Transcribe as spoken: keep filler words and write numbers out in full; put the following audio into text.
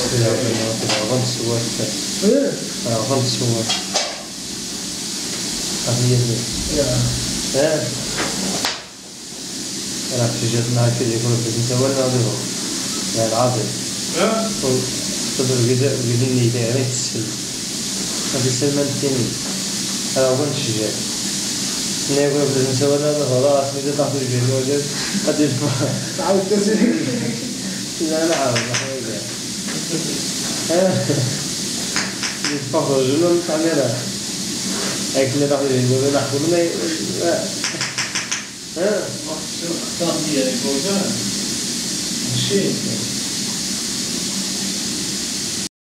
غلط سوى ايه غلط سوى هذه ها أنا في جدنا كذا يقول بس نسوي لنا ضرب يعني العادي ها تقدر كذا بديني ده يعني تسل هذه سلمان تاني أنا أقول شيء نيجي بس نسوي لنا خلاص ميدا تأخذ الجيل وجد قد يسمع تعود تسير لا لا عارف ما ها يتفقد الجنون كاميرا أكل تأخذ الجيل وجد نحكي مني ها اختار لي الجوجان الشيء